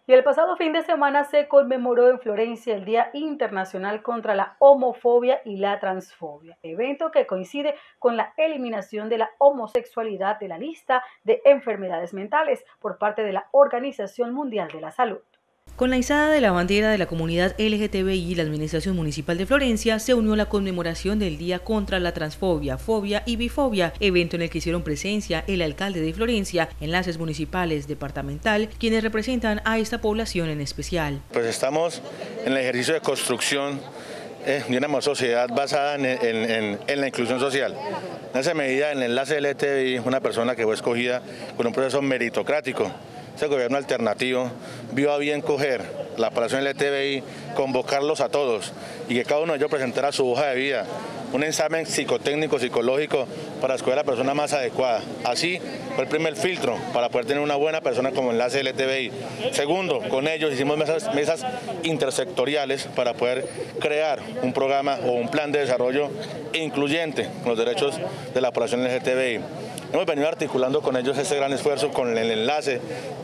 Y el pasado fin de semana se conmemoró en Florencia el Día Internacional contra la Homofobia y la Transfobia, evento que coincide con la eliminación de la homosexualidad de la lista de enfermedades mentales por parte de la Organización Mundial de la Salud. Con la izada de la bandera de la comunidad LGTBI, la Administración Municipal de Florencia se unió a la conmemoración del Día contra la Transfobia, Fobia y Bifobia, evento en el que hicieron presencia el alcalde de Florencia, enlaces municipales, departamental, quienes representan a esta población en especial. Pues estamos en el ejercicio de construcción de una sociedad basada en la inclusión social. En esa medida, el enlace LGTBI es una persona que fue escogida con un proceso meritocrático. Ese gobierno alternativo vio a bien coger la población LGTBI, convocarlos a todos y que cada uno de ellos presentara su hoja de vida, un examen psicotécnico, psicológico para escoger a la persona más adecuada. Así fue el primer filtro para poder tener una buena persona como enlace LGTBI. Segundo, con ellos hicimos mesas intersectoriales para poder crear un programa o un plan de desarrollo incluyente con los derechos de la población LGTBI. Hemos venido articulando con ellos este gran esfuerzo con el enlace,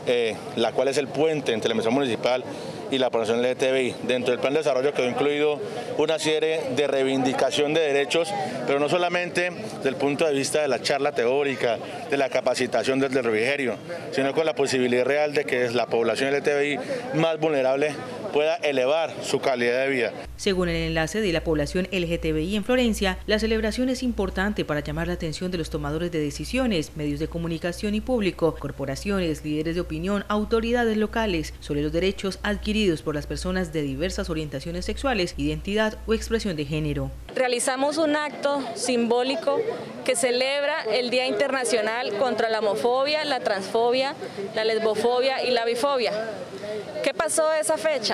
la cual es el puente entre la Administración Municipal y la población LGTBI. Dentro del plan de desarrollo quedó incluido una serie de reivindicación de derechos, pero no solamente desde el punto de vista de la charla teórica, de la capacitación desde el refrigerio, sino con la posibilidad real de que la población LGTBI más vulnerable pueda elevar su calidad de vida. Según el enlace de la población LGTBI en Florencia, la celebración es importante para llamar la atención de los tomadores de decisiones, medios de comunicación y público, corporaciones, líderes de opinión, autoridades locales, sobre los derechos adquiridos por las personas de diversas orientaciones sexuales, identidad o expresión de género. Realizamos un acto simbólico que celebra el Día Internacional contra la Homofobia, la Transfobia, la Lesbofobia y la Bifobia. ¿Qué pasó esa fecha?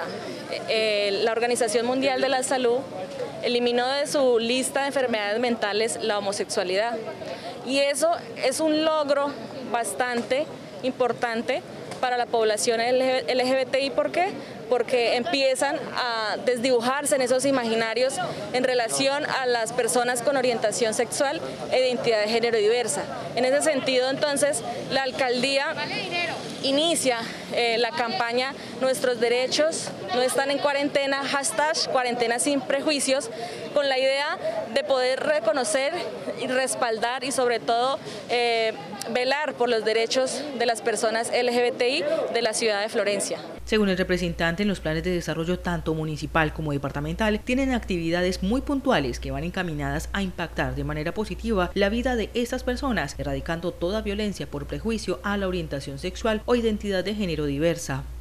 La Organización Mundial de la Salud eliminó de su lista de enfermedades mentales la homosexualidad. Y eso es un logro bastante importante para la población LGBTI. ¿Por qué? Porque empiezan a desdibujarse en esos imaginarios en relación a las personas con orientación sexual e identidad de género diversa. En ese sentido, entonces, la alcaldía inicia la campaña Nuestros derechos no están en cuarentena, hashtag cuarentena sin prejuicios, con la idea de poder reconocer y respaldar y sobre todo velar por los derechos de las personas LGBTI de la ciudad de Florencia. Según el representante, en los planes de desarrollo tanto municipal como departamental tienen actividades muy puntuales que van encaminadas a impactar de manera positiva la vida de estas personas, erradicando toda violencia por prejuicio a la orientación sexual o identidad de género diversa.